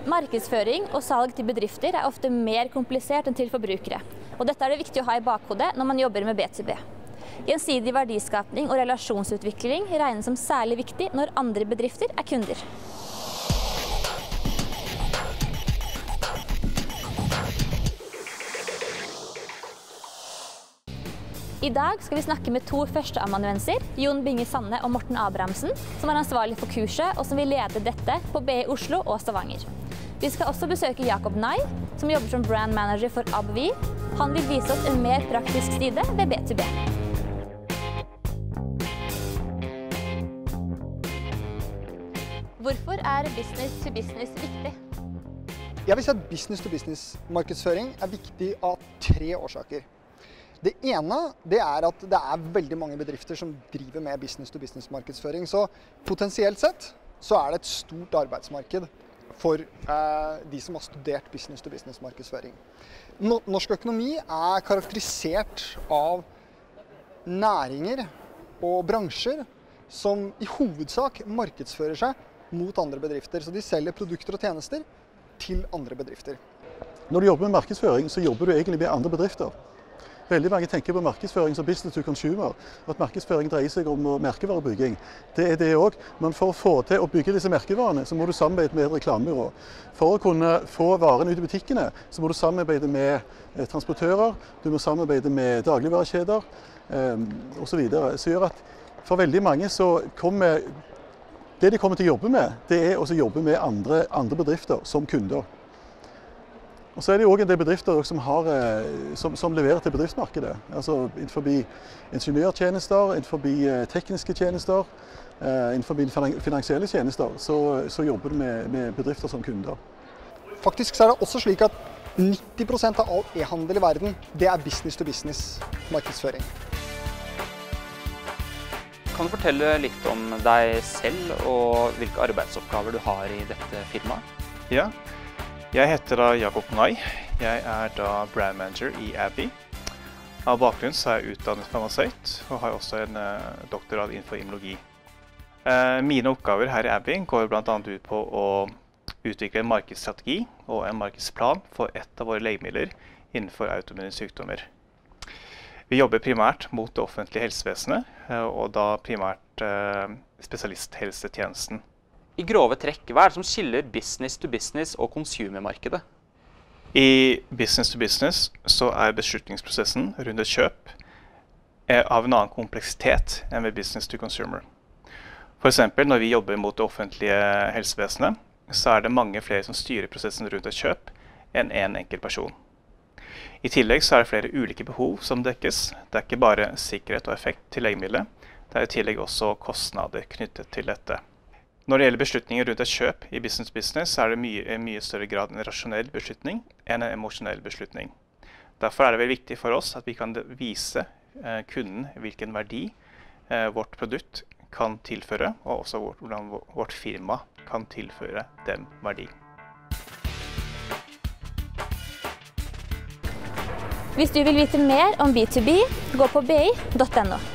Markedsføring og salg til bedrifter er ofte mer komplisert enn til forbrukere, og dette er det viktig å ha i bakhodet når man jobber med B2B. Gjensidig verdiskapning og relasjonsutvikling regnes som særlig viktig når andre bedrifter er kunder. I dag skal vi snakke med to førsteamanuenser, Jon Binge Sanne og Morten Abrahamsen, som er ansvarlig for kurset og som vil lede dette på BI Oslo og Stavanger. Vi skal også besøke Jakob Nai, som jobber som brand manager for AbbVie. Han vil vise oss en mer praktisk side ved B2B. Hvorfor er business to business viktig? Jeg vil si at business to business markedsføring er viktig av 3 årsaker. Det ene det er at det er veldig mange bedrifter som driver med business to business markedsføring, så potensielt sett så er det et stort arbeidsmarked for de som har studert business to business markedsføring. Norsk økonomi er karakterisert av næringer og bransjer som i hovedsak markedsfører seg mot andre bedrifter, så de selger produkter og tjenester til andre bedrifter. Når du jobber med markedsføring, så jobber du egentlig med andre bedrifter. Veldig mange tenker på markedsføring som business to consumer, at markedsføring dreier seg om merkevarebygging. Det er det også, men for å få til å bygge disse merkevarene, så må du samarbeide med et reklamebyrå. For å kunne få varene ut i butikkene, så må du samarbeide med transportører, du må samarbeide med dagligvarekjeder, og så videre. Så gjør at for veldig mange så kommer det de kommer til å jobbe med, det er å jobbe med andre bedrifter som kunder. Og så er det jo også en del bedrifter som leverer til bedriftsmarkedet. Altså innenfor ingeniørtjenester, innenfor tekniske tjenester, innenfor finansielle tjenester, så jobber du med bedrifter som kunder. Faktisk så er det også slik at 90% av all e-handel i verden, det er business to business markedsføring. Kan du fortelle litt om deg selv og hvilke arbeidsoppgaver du har i dette firmaet? Ja. Jeg heter da Jakob Nai. Jeg er da brand manager i AbbVie. Av bakgrunn så er jeg utdannet farmasøyt og har også en doktorgrad innenfor immunologi. Mine oppgaver her i AbbVie går blant annet ut på å utvikle en markedsstrategi og en markedsplan for et av våre legemidler innenfor autoimmune sykdommer. Vi jobber primært mot det offentlige helsevesenet, og da primært spesialisthelsetjenesten. I grove trekk, hva er det som skiller business to business og consumermarkedet? I business to business så er beslutningsprosessen rundt et kjøp av en annen kompleksitet enn ved business to consumer. For eksempel når vi jobber mot det offentlige helsevesenet, så er det mange flere som styrer prosessen rundt et kjøp enn en enkelt person. I tillegg så er det flere ulike behov som dekkes. Det er ikke bare sikkerhet og effekt til legemiddelet, det er i tillegg også kostnader knyttet til dette. Når det gjelder beslutninger rundt et kjøp i business to business, så er det i mye større grad en rasjonell beslutning enn en emosjonell beslutning. Derfor er det veldig viktig for oss at vi kan vise kunden hvilken verdi vårt produkt kan tilføre, og også hvordan vårt firma kan tilføre dem verdi. Hvis du vil vite mer om B2B, gå på bi.no.